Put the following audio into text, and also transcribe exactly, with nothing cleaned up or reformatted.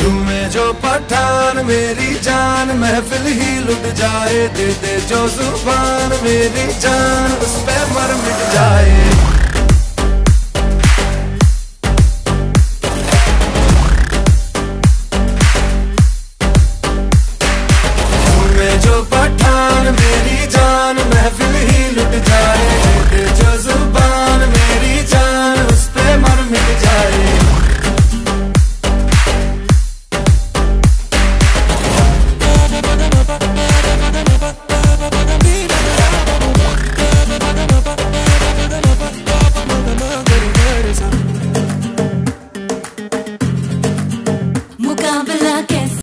झूमे जो पठान मेरी जान महफिल ही लुट जाए, दे दे जो जुबान मेरी जान उस पे मर मिट जाए।